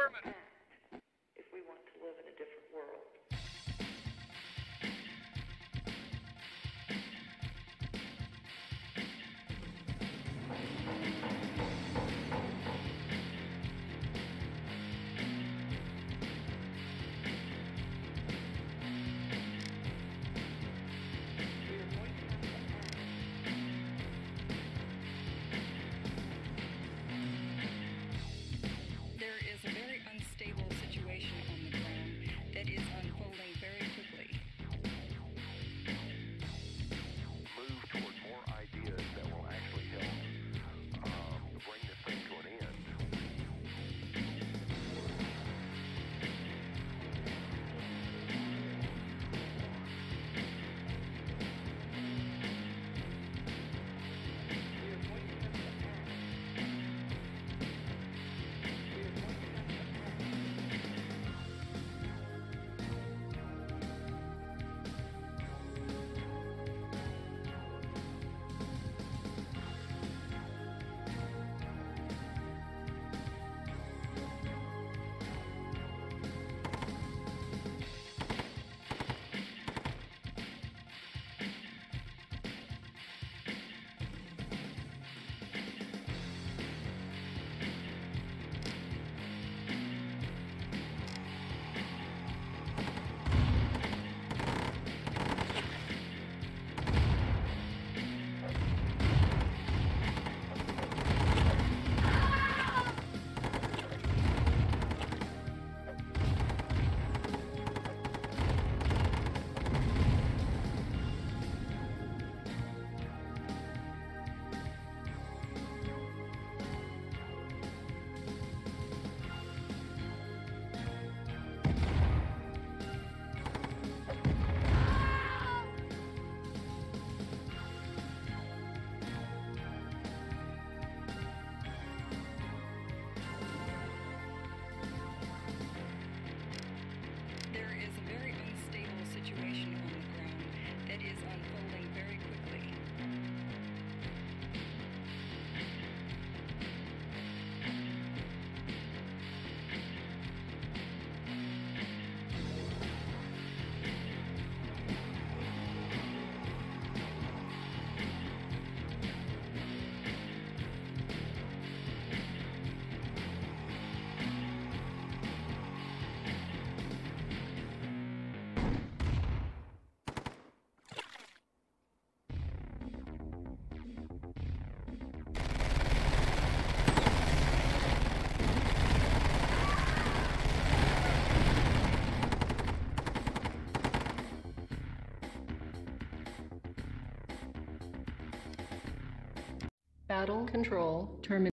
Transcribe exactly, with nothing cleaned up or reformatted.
Affirmative. If we want to live in a different world. There is a very unstable situation on the ground that is unfolding very quickly. Move toward more ideas that will actually help um, bring this thing to an end. There is a very unstable situation on the ground that is unfolding very quickly. Battle control terminated.